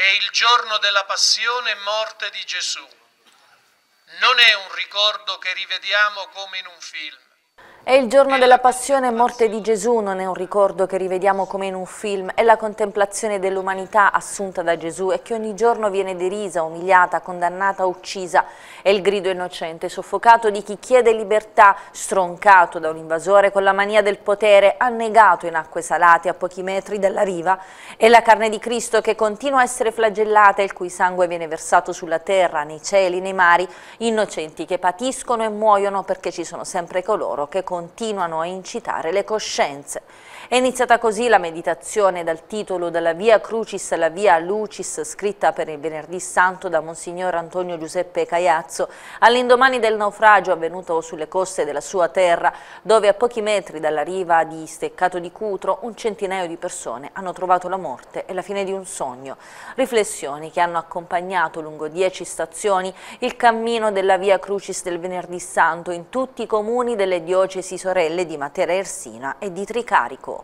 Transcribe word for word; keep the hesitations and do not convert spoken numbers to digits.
il giorno della passione e morte di Gesù. Non è un ricordo che rivediamo come in un film. È il giorno della passione e morte di Gesù, non è un ricordo che rivediamo come in un film, è la contemplazione dell'umanità assunta da Gesù e che ogni giorno viene derisa, umiliata, condannata, uccisa. È il grido innocente, soffocato di chi chiede libertà, stroncato da un invasore con la mania del potere, annegato in acque salate a pochi metri dalla riva. È la carne di Cristo che continua a essere flagellata e il cui sangue viene versato sulla terra, nei cieli, nei mari, innocenti che patiscono e muoiono perché ci sono sempre coloro che continuano a incitare le coscienze. È iniziata così la meditazione dal titolo Dalla Via Crucis alla Via Lucis, scritta per il Venerdì Santo da Monsignor Antonio Giuseppe Caiazzo, all'indomani del naufragio avvenuto sulle coste della sua terra, dove a pochi metri dalla riva di Steccato di Cutro un centinaio di persone hanno trovato la morte e la fine di un sogno. Riflessioni che hanno accompagnato lungo dieci stazioni il cammino della Via Crucis del Venerdì Santo in tutti i comuni delle diocesi sorelle di Matera Ersina e di Tricarico.